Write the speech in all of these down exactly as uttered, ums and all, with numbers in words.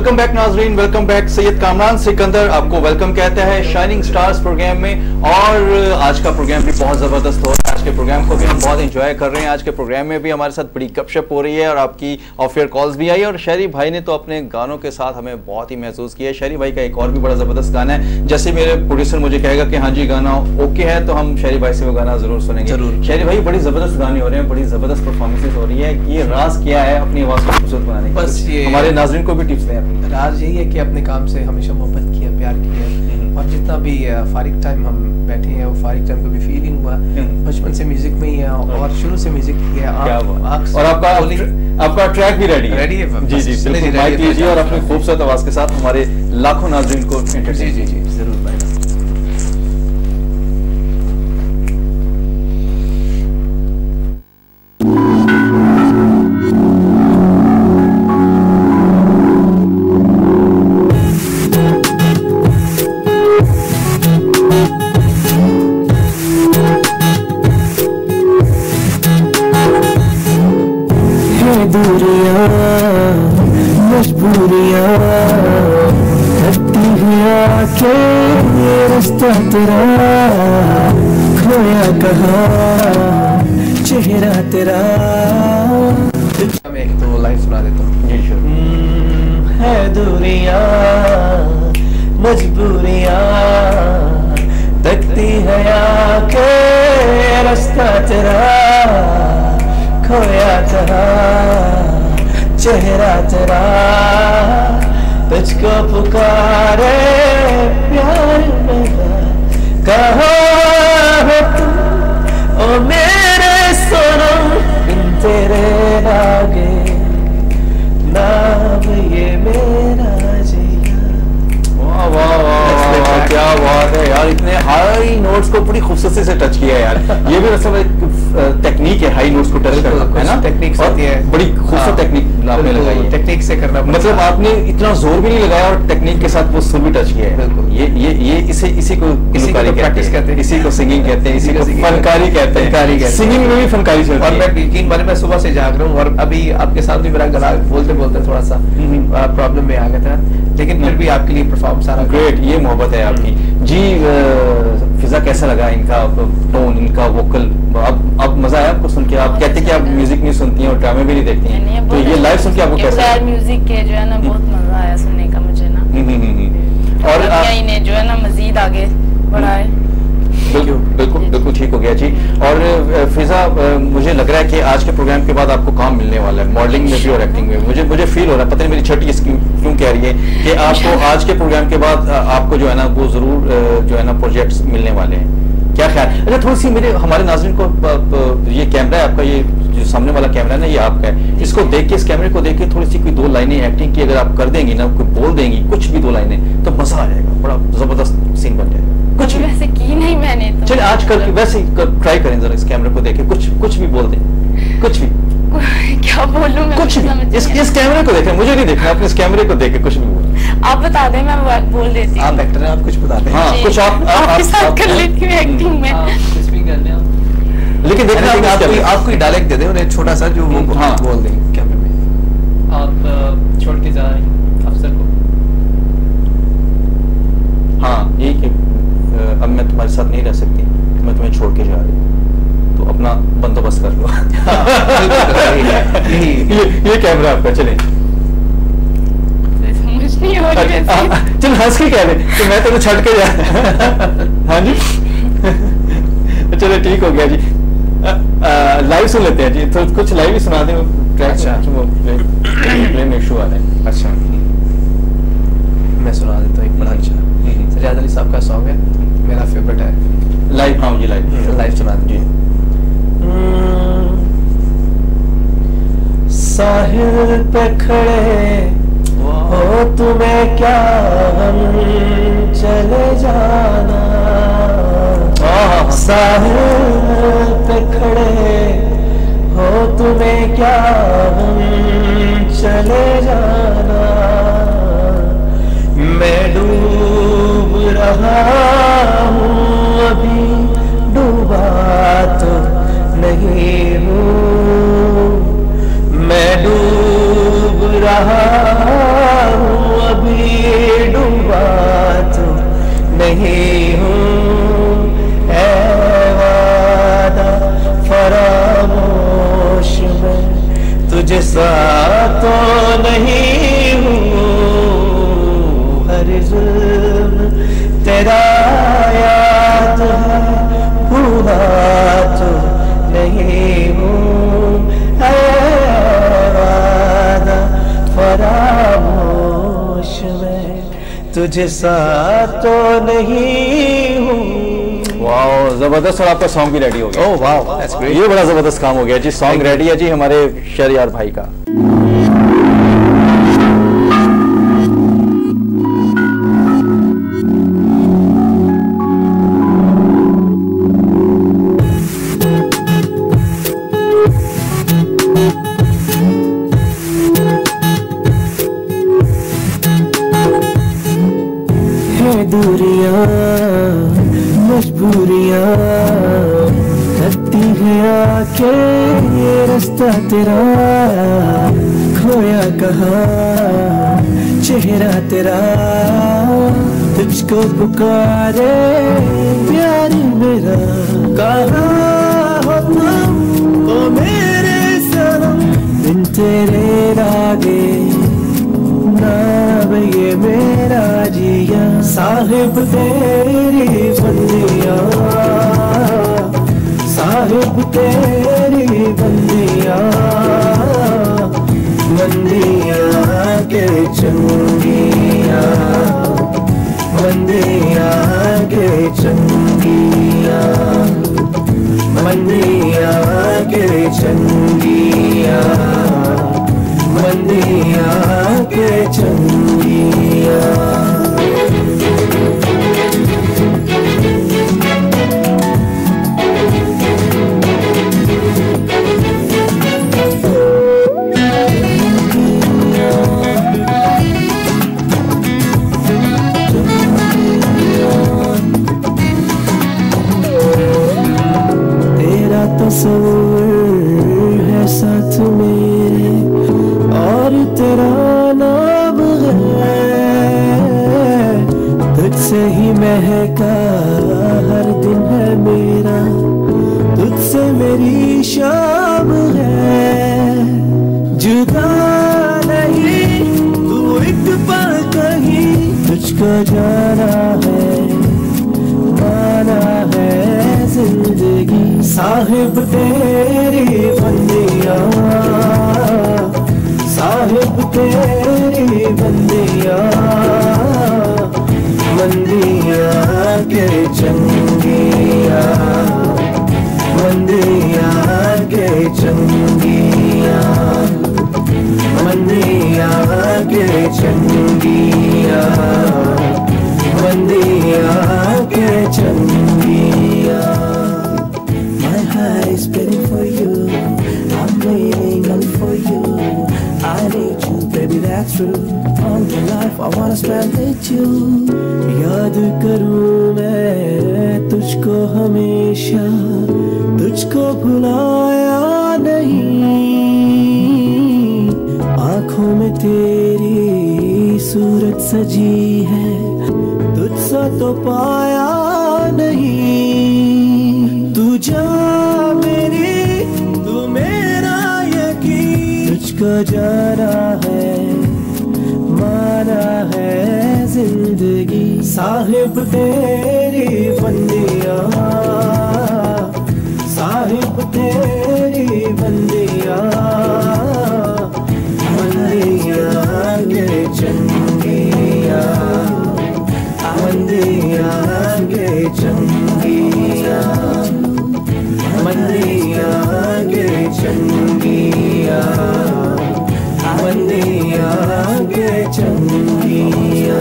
Welcome back नाजरीन, welcome back. Syed Kamran Sikandar आपको welcome कहता है शाइनिंग स्टार्स प्रोग्राम में। और आज का प्रोग्राम भी बहुत ज़बरदस्त हो रहा है। आज के प्रोग्राम को भी हम बहुत एंजॉय कर रहे हैं। आज के प्रोग्राम में भी हमारे साथ बड़ी गपशप हो रही है और आपकी ऑफ एयर कॉल्स भी आई। और शहरी भाई ने तो अपने गानों के साथ हमें बहुत ही महसूस किया है। शहरी भाई का एक और भी बड़ा ज़बरदस्त गाना है। जैसे मेरे प्रोड्यूसर मुझे कहेगा कि हाँ जी गाना ओके है, तो हम शहरी भाई से वो गाना जरूर सुनेंगे। जरूर। शहरी भाई बड़ी ज़बरदस्त गाने हो रहे हैं, बड़ी ज़बरदस्त परफॉर्मेंसेज हो रही है। ये राज क्या है अपनी आवाज़ को खूबसूरत बनाने की? बस ये हमारे नाज़रीन को भी टिप्स दें अपनी। राज यही है कि अपने काम से हमेशा मोहब्बत किया, प्यार किया, और जितना भी फारिग टाइम हम बैठे हैं वो फारिग टाइम कभी फील नहीं हुआ। बचपन से म्यूजिक में ही है और शुरू से म्यूजिक किया है। और आपका आपका ट्रैक भी रेडी है? रेडी है जी जी, बिल्कुल माइक लीजिए और अपनी खूबसूरत आवाज के साथ हमारे लाखों नाज़रीन को जी जी जी जरूर भाई। तेरा खोया कहाँ चेहरा तेरा। मैं एक तो लाइन सुना देता हूँ। जी श्योर। है दूरियां मजबूरियां तकती है आके रास्ता तेरा खोया कहाँ चेहरा तेरा। तुझको पुकारे प्यार मेरा कहाँ हो तुम ओ मेरे सनम बिन तेरे लागे नाम ये मेरा जिया। वाह वाह वाह, क्या बात है यार। इतने हाई नोट्स को पूरी खूबसूरती से टच किया है यार। ये भी मतलब एक टेक्निक है हाई नोट्स को टच करना, है ना? टेक्निक होती है, बड़ी खूबसूरत टेक्निक आपने लगाई है। टेक्निक से करना मतलब आपने इतना जोर भी नहीं लगाया और टेक्निक के साथ वो सुर भी टच किया है। बिल्कुल। ये ये ये इसे इसी को इसी को प्रैक्टिस कहते हैं, इसी को सिंगिंग कहते हैं, इसी को फनकारी कहते हैं। फनकारी कहते हैं। सिंगिंग में भी फनकारी चलती है। और मैं यकीन माने मैं सुबह से जाग रहा हूँ और अभी आपके साथ भी मेरा गला बोलते बोलते थोड़ा सा प्रॉब्लम में आ गया था, लेकिन फिर भी आपके लिए परफॉर्म सारा ग्रेट। ये मोहब्बत है आपकी। जी फिजा कैसा लगा इनका टोन, इनका वोकल? अब अब मजा आया आपको सुन के? आप कहते हैं कि आप म्यूजिक नहीं सुनती हैं और ड्रामे भी नहीं देखती हैं, तो ये लाइव सुन के आपको कैसा लगा? म्यूजिक के जो है ना बहुत मजा आया सुनने का मुझे ना। और ने जो है ना मजीद आगे बढ़ाए। बिल्कुल बिल्कुल बिल्कुल ठीक हो गया जी। और फिजा मुझे लग रहा है कि आज के प्रोग्राम के बाद आपको काम मिलने वाला है मॉडलिंग में भी और एक्टिंग में। मुझे मुझे फील हो रहा है, पता नहीं मेरी छठी स्कीम क्यों कह रही है कि आपको आज के प्रोग्राम के बाद आपको जो है ना वो जरूर जो है ना प्रोजेक्ट्स मिलने वाले हैं। क्या ख्याल? अच्छा थोड़ी सी मेरे हमारे नाज़रीन को, ये कैमरा है आपका, ये जो सामने वाला कैमरा है ना ये आपका है, इसको देख के, इस कैमरे को देख के थोड़ी सी कोई दो लाइनें एक्टिंग की अगर आप कर देंगी ना, कोई बोल देंगी कुछ भी दो लाइनें, तो मजा आ जाएगा, बड़ा जबरदस्त सीन बन जाएगा। कुछ भी वैसे की नहीं मैंने तो। चलिए आज कल वैसे ही ट्राई करें जरा, इस कैमरे को देखे कुछ कुछ भी बोल दें, कुछ भी। क्या बोलूं मैं? कुछ भी इस इस कैमरे को देखें, मुझे नहीं देखना, अपने इस कैमरे को देखे कुछ भी बोल। आप बता दें, मैं बोल देती हूँ। आप एक्टर हैं, आप कुछ बता दें। हाँ कुछ आप आपके साथ कर लेती हूँ एक्टिंग में। कुछ भी कर लें आप। लेकिन देखना आप कोई आप कोई डायलॉग दे दें उन्हें छोटा सा जो वो हाँ बोल दें कैमरे में। आप छोड़ के जा रहे हैं अफसर को। हाँ यही कि अब मैं तुम्हारे साथ नहीं रह सकती, मैं तुम्हें छोड़ के जा रही हूँ, तो अपना बंदोबस्त कर लो। ये ये कैमरा आपका। चले समझ नहीं हो रही वैसे। चल हंस के कह रहे तो मैं तुम्हें छड़ के जा। हाँ जी चलो ठीक हो गया जी। लाइव सुन लेते हैं जी, तो कुछ लाइव ही सुना दें। अच्छा प्ले में इशू आ रहा है। अच्छा मैं सुना देता हूँ एक बड़ा अच्छा सजाद अली साहब का सॉन्ग है, मेरा फेवरेट है। लाइव? हाँ जी लाइव लाइव सुना दीजिए। साहिल पे खड़े हो तुम्हें क्या हम चले जाना। साहिल पे खड़े हो तुम्हें क्या हम चले जाना। मैं डूब रहा हूँ अभी डूबा तो नहीं हूँ। मैं डूब रहा हूँ नहीं हूँ, ऐ वादा फरामोश मैं तुझे सा तो नहीं हूँ, हर जुल्म तेरा याद है, भूला तो नहीं हूँ, ऐ वादा फरामोश मैं तुझे सा तो नहीं हूँ। वाह जबरदस्त, और आपका सॉन्ग भी रेडी हो गया। ओह वाह, दैट्स ग्रेट। ये बड़ा जबरदस्त काम हो गया जी, सॉन्ग रेडी है जी हमारे शहरयार भाई का। दूरियां मजबूरियां करती है आके ये रास्ता तेरा, खोया कहाँ चेहरा तेरा, तुझको पुकारे प्यार मेरा, कहाँ हो तुम ओ मेरे सनम, बिन तेरे लागे नाम ये मेरा जिया, साहिब तेरी बंदिया, साहिब तेरी बंदिया, बंदिया के चंगिया, बंदिया के चंगिया, बंदिया के चंगिया, बंदिया के चंगिया। तेरा तस्वीर है साथ मेरे और तेरा नाम है, तुझसे ही महका हर दिन है मेरा, तुझसे मेरी शाम है, जुदा नहीं तू एक पल कहीं, तुझको जाना है माना है जिंदगी, साहिब तेरी बंदिया, साहिब तेरी बंदिया, बंदिया के चंगिया, बंदिया के चंगिया, बंदिया के चंगिया, बंदिया के चंगिया। My heart is beating for you, I'm waiting on for you, I need you baby that's true, all my life I wanna spend with you, याद करूँ मैं तुझको हमेशा, तुझको भुलाया नहीं, आँखों में तेरी सूरत सजी है, तुझसा तो पाया नहीं, तू जा मेरी तू मेरा यकीन, तुझको जाना है माना है जिंदगी, साहिब तेरी बंदिया, साहिब तेरी बंदिया, बंदिया के चंगिया, बंदिया के चंगिया, बंदिया के चंगिया, बंदिया के चंगिया।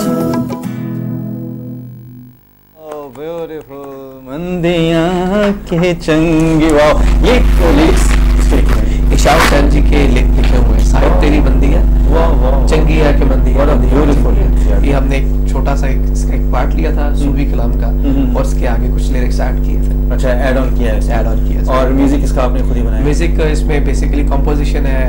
ब्यूटीफुल, बंदिया के चंगी। वाह, ये लिरिक्स इशाक सर जी के लिखे हुए, साहिब तेरी बंदिया, वाह वाह, चंगिया के बंदिया, ब्यूटीफुल। ये हमने एक छोटा सा एक, एक पार्ट लिया था सूफी कलाम का, और उसके आगे कुछ लिरिक्स ऐड किए थे। अच्छा, ऐड ऑन किया है, ऐड ऑन किया। और म्यूजिक इसका आपने खुद ही बनाया? म्यूजिक इसमें बेसिकली कंपोजिशन है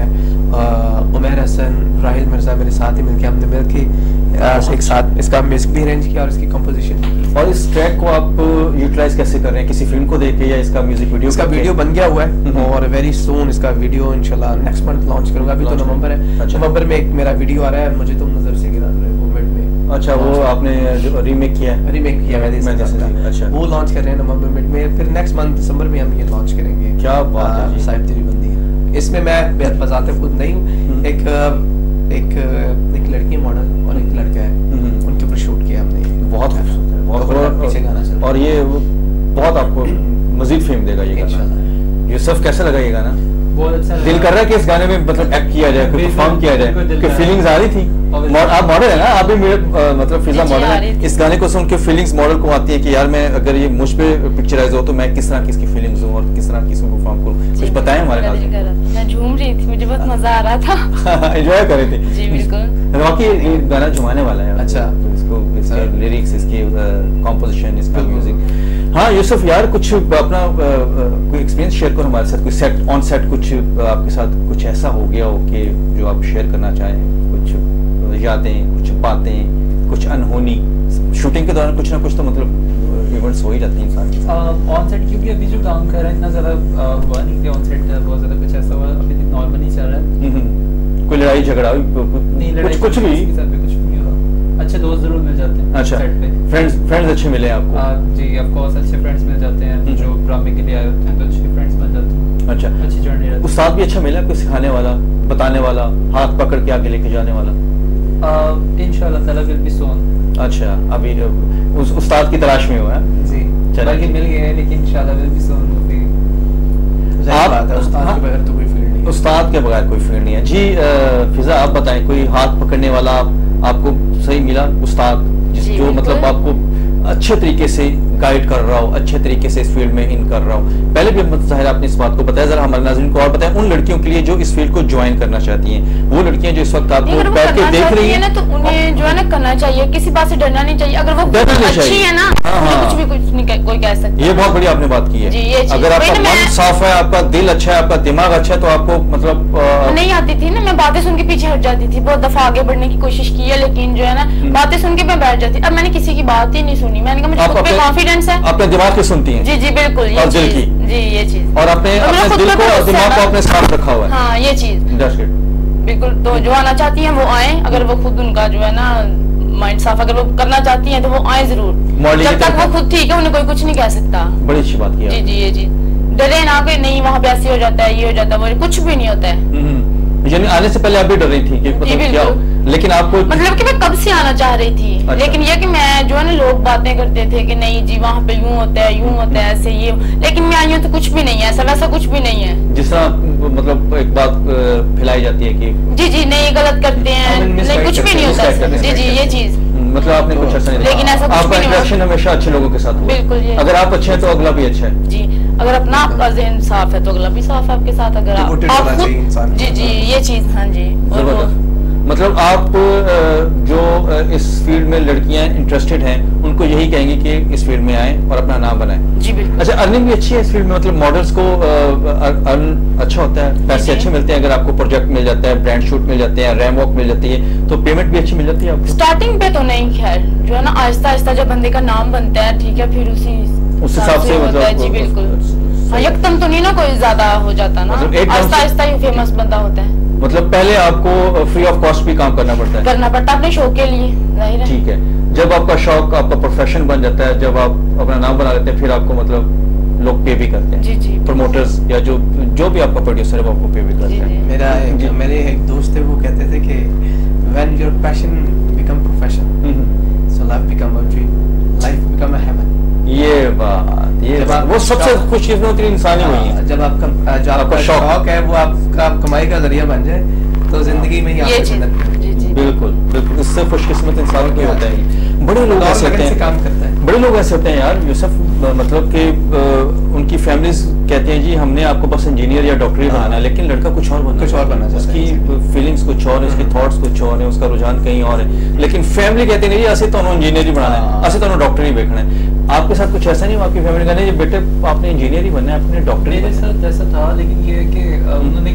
उमैर हसन, राहिल मिर्जा मेरे साथ ही मिलके हमने मिलके uh, एक साथ इसका म्यूजिक भी अरेंज किया और इसकी कंपोजिशन की। और इस ट्रैक को आप यूटिलाइज कैसे कर रहे हैं, किसी फिल्म को देख के या इसका म्यूजिक वीडियो? इसका वीडियो बन गया हुआ है और वेरी सून इसका वीडियो इंशाल्लाह नेक्स्ट मंथ लॉन्च करूंगा। अभी तो नवंबर है, अच्छा। नवंबर में एक मेरा वीडियो आ रहा है, मुझे तुम नजर से गिरा दो, वो मिड में। अच्छा, वो आपने जो रीमेक किया है? रीमेक किया मैंने मैंने इसका, अच्छा, वो लॉन्च कर रहे हैं नवंबर मिड में। फिर नेक्स्ट मंथ दिसंबर में हम ये लॉन्च करेंगे। क्या बात है जी। साहिब तेरी बंदी है। इसमें मैं बेहद बजाते खुद नहीं हूँ, एक एक एक लड़की मॉडल और एक लड़का है, उनके ऊपर शूट किया हमने। बहुत खूबसूरत है, बहुत खूबसूरत पीछे गाना चल रहा है और ये बहुत आपको मजीद फेम देगा ये गाना। यूसुफ, कैसा लगा ये गाना? बहुत अच्छा लगा। दिल कर रहा है कि इस गाने में मतलब एक्ट किया जाए, कोई परफॉर्म किया जाए, क्योंकि फीलिंग्स आ रही थी। आप मॉडल है ना, आप भी मेरे मतलब फिजा मॉडल है। इस गाने को सुन के फीलिंग्स मॉडल को आती है कि यार मैं अगर ये मुझ पे पिक्चराइज हो तो मैं किस तरह की इसकी फीलिंग्स हूँ और किस तरह की इसमें परफॉर्म करूँ। कुछ बताएं हमारे नाज़रीन। मैं झूम रही थी, मुझे बहुत मजा आ रहा था। एंजॉय कर रही थी जी बिल्कुल। बाकी ये गाना झुमाने वाला है। अच्छा, तो इसको इसके लिरिक्स, इसकी कॉम्पोजिशन, इसका म्यूजिक। हाँ यूसुफ यार, कुछ अपना कोई एक्सपीरियंस शेयर करो हमारे साथ। कोई सेट ऑन सेट कुछ आपके साथ कुछ ऐसा हो गया हो कि जो आप शेयर करना चाहें? कुछ यादें, कुछ बातें, कुछ अनहोनी? शूटिंग के दौरान कुछ ना कुछ तो मतलब इवेंट्स हो ही जाते हैं इंसान के साथ। ऑन सेट क्योंकि अभी जो काम कर रहे हैं इतना ज्यादा हुआ नहीं कि ऑन सेट बहुत ज्यादा कुछ ऐसा हुआ, अभी तक नॉर्मल ही चल रहा है। कोई लड़ाई झगड़ा नहीं, लड़ाई कुछ कुछ भी किसी के साथ भी कुछ नहीं हुआ। अच्छे दोस्त जरूर मिल जाते हैं अच्छा सेट पे। फ्रेंड्स फ्रेंड्स अच्छे मिले आपको? आ, जी ऑफ कोर्स अच्छे फ्रेंड्स मिल जाते हैं जो ड्रामे के लिए आए होते हैं, तो अच्छे फ्रेंड्स बन जाते हैं। अच्छा, अच्छी जर्नी रहती है। उस्ताद भी अच्छा मिला, कोई सिखाने वाला, बताने वाला, हाथ पकड़ के आगे लेके जाने वाला? इंशाल्लाह ताला विल बी सून। अच्छा, अभी उस उस्ताद की तलाश में हो है? जी, बल्कि मिल गए हैं लेकिन इंशाल्लाह विल बी सून। आप उस्ताद के बगैर तो कोई फील्ड नहीं है। उस्ताद के बगैर कोई फील्ड नहीं है जी। फिजा, आप बताएं, कोई हाथ पकड़ने वाला आपको सही मिला उस्ताद जिस जो मतलब आपको अच्छे तरीके से गाइड कर रहा हो, अच्छे तरीके से इस फील्ड में इन कर रहा हो? पहले भी ज़ाहिर आपने इस बात को बताया, जरा हमारे नाज़रीन को और बताएं उन लड़कियों के लिए जो इस फील्ड को ज्वाइन करना चाहती हैं, वो लड़कियां जो इस वक्त आपको बैठ के देख रही हैं ना, तो उन्हें जो है ना करना चाहिए, किसी बात से डरना नहीं चाहिए। अगर वो अच्छी है ना, कुछ भी कुछ नहीं कोई कह सकता। ये बहुत बड़ी आपने बात की है। अगर आपका मन साफ है, आपका दिल अच्छा है, आपका दिमाग अच्छा है, तो आपको मतलब नहीं आती थी ना, मैं बातें सुन के पीछे हट जाती थी। बहुत दफा आगे बढ़ने की कोशिश की है, लेकिन जो है ना बातें सुन के मैं बैठ जाती। अब मैंने किसी की बात ही नहीं सुनी, मैंने कहा मुझे खुद पे कॉन्फिडेंस है। अपने दिमाग की सुनती हैं? जी जी बिल्कुल, ये और दिल की? जी ये चीज। और अपने अपने दिल को और दिमाग को अपने साथ रखा हुआ है। हाँ ये चीज बिल्कुल। तो जो आना चाहती हैं वो आए, अगर वो खुद उनका जो है ना माइंड साफ, अगर वो करना चाहती हैं तो वो आए जरूर। जब तक वो खुद ठीक है उन्हें कोई कुछ नहीं कह सकता। बड़ी अच्छी बात की। जी जी ये चीज, डरे ना कोई नहीं वहाँ पे ऐसे हो जाता है, ये हो जाता है, वो कुछ भी नहीं होता है। यानी आने से पहले आप भी डर रही थी कि मतलब क्या हो? लेकिन आपको मतलब कि मैं कब से आना चाह रही थी। अच्छा। लेकिन ये कि मैं जो है ना, लोग बातें करते थे कि नहीं जी वहाँ पे यूं होता है, यूं होता है, ऐसे ये, लेकिन मैं आई हूँ तो कुछ भी नहीं है ऐसा, वैसा कुछ भी नहीं है। जिस तरह मतलब एक बात फैलाई जाती है कि जी जी नहीं गलत करते हैं, नहीं कुछ भी नहीं होता है। जी जी ये चीज मतलब आपने कुछ ऐसा नहीं, लेकिन ऐसा आपका इंटरेक्शन हमेशा अच्छे लोगों के साथ। बिल्कुल, अगर आप अच्छे हैं तो अगला भी अच्छा है। जी, अगर अपना आपका ज़हन साफ है तो अगला भी साफ है आपके साथ। अगर आप खुद जी जी ये चीज। हाँ जी, मतलब आप जो इस फील्ड में लड़कियां इंटरेस्टेड हैं उनको यही कहेंगे कि इस फील्ड में आए और अपना नाम बनाएं। जी बिल्कुल। अच्छा, अर्निंग भी अच्छी है इस फील्ड में? मतलब मॉडल्स को अर्न अच्छा होता है, पैसे अच्छे मिलते हैं? अगर आपको प्रोजेक्ट मिल जाता है, ब्रांड शूट मिल जाते हैं, रैम वॉक मिल जाती है, तो पेमेंट भी अच्छी मिल जाती है आपको? स्टार्टिंग पे तो नहीं, खैर जो है ना आहिस्ता आहिस्ता जब बंदे का नाम बनता है, ठीक है, फिर उसी उस हिसाब से मतलब। जी बिल्कुल। हाँ, यकदम तो नहीं ना कोई ज्यादा हो जाता ना, आहिस्ता आहिस्ता ही फेमस बंदा होता है। मतलब पहले आपको फ्री ऑफ कॉस्ट भी काम करना पड़ता है? करना पड़ता है अपने शौक के लिए, जाहिर है। ठीक है, जब आपका शौक आपका प्रोफेशन बन जाता है, जब आप अपना नाम बना लेते हैं, फिर आपको मतलब लोग पे भी करते हैं। जी जी, प्रमोटर्स या जो जो भी आपका प्रोड्यूसर है वो आपको पे भी करते हैं। मेरा एक मेरे एक दोस्त है, वो कहते थे कि when your passion become profession, so life become a dream, life become a heaven. ये बात, ये बात, वो सबसे खुशकिस्मत इंसान ही वही है। जब आपका जो आपका शौक है वो आपका कमाई का जरिया बन जाए तो जिंदगी में ही ये चीज। बिल्कुल बिल्कुल, इससे खुशकिस्मत इंसान कोई होता है। बड़े लोग ऐसे होते हैं, काम करता है। बड़े लोग ऐसे होते हैं यार यूसुफ, मतलब कि उनकी फैमिलीज कहते हैं जी हमने आपको बस इंजीनियर या डॉक्टर ही बनाना है, लेकिन लड़का कुछ और बनना, कुछ और बनना चाहता है। उसकी फीलिंग्स कुछ और है, उसके थॉट्स कुछ और है, उसका रुझान कहीं और है, लेकिन फैमिली कहती नहीं जी ऐसे तो इंजीनियर ही बनाना है, ऐसे तो डॉक्टर ही देखना है। आपके साथ कुछ ऐसा नहीं हुआ? आपकी फैमिली कहने बेटे आपने इंजीनियर ही बनना है, आपने डॉक्टर ही? मेरे साथ ऐसा था, लेकिन ये है कि उन्होंने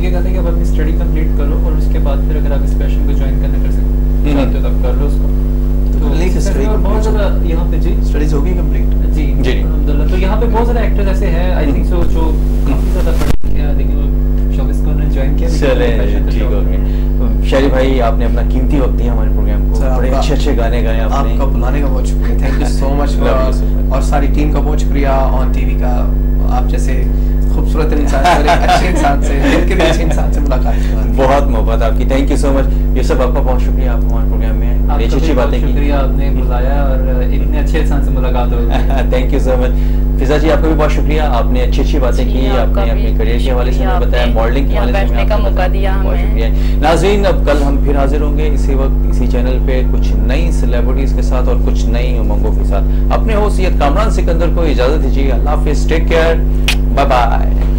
ये कहते हैं कि आप अपनी स्टडी कंप्लीट करो और उसके बाद फिर अगर आप इस पैशन को ज्वाइन करना कर सकते चाहते हो तो आप कर लो उसको। तो बहुत ज़्यादा यहाँ पे जी स्टडीज होगी कंप्लीट जी जी अल्हम्दुलिल्लाह। तो यहाँ पे बहुत ज़्यादा एक्टर्स ऐसे हैं आई थिंक सो जो काफ़ी ज़्यादा पढ़े लिखे हैं लेकिन वो शोबिस को उन्होंने ज्वाइन किया। चले ठीक हो गया। शायरी भाई आपने अपना कीमती वक्त दिया हमारे प्रोग्राम को, बड़े अच्छे अच्छे गाने गाए आपने। आपका बुलाने का बहुत शुक्रिया, थैंक यू सो मच। और सारी टीम का बहुत शुक्रिया, ऑन टीवी का, आप जैसे खूबसूरत इंसान और एक अच्छे इंसान से, दिल के अच्छे इंसान से मुलाकात की। बहुत मोहब्बत आपकी, थैंक यू सो मच। ये सब आपका बहुत शुक्रिया, आप हमारे प्रोग्राम में अच्छी अच्छी बातें की। शुक्रिया आपने बुलाया और इतने अच्छे इंसान से मुलाकात हो। Thank you so much. Fiza ji आपका भी बहुत शुक्रिया, आपने अच्छी अच्छी बातें की, आपने अपने करियर के हवाले से हमें बताया, मॉडलिंग के हवाले से का मौका दिया हमें। बहुत शुक्रिया। नाज़रीन अब कल हम फिर हाजिर होंगे इसी वक्त इसी चैनल पे कुछ नई सेलिब्रिटीज के साथ और कुछ नई उमंगों के साथ। अपने होस्ट सैयद कामरान सिकंदर को इजाजत दीजिए, अल्लाह हाफिज, टेक केयर, बाय बाय।